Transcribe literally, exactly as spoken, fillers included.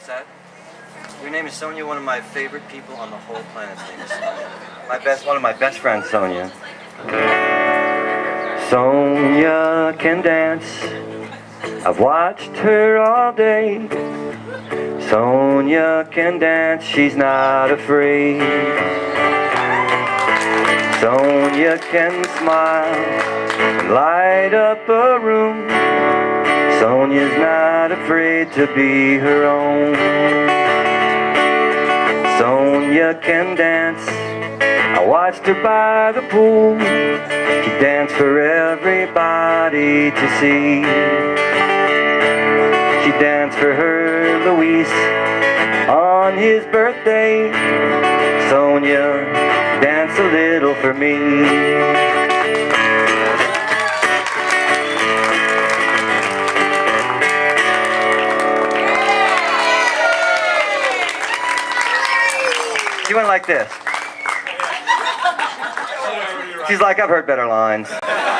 What's that? Your name is Sonia, one of my favorite people on the whole planet's name is Sonia. My best, one of my best friends, Sonia. Sonia can dance. I've watched her all day. Sonia can dance, she's not afraid. Sonia can smile and light up a room. Sonia's not afraid to be her own. Sonia can dance. I watched her by the pool. She danced for everybody to see. She danced for her Luis on his birthday. Sonia, dance a little for me. She went like this. She's like, I've heard better lines.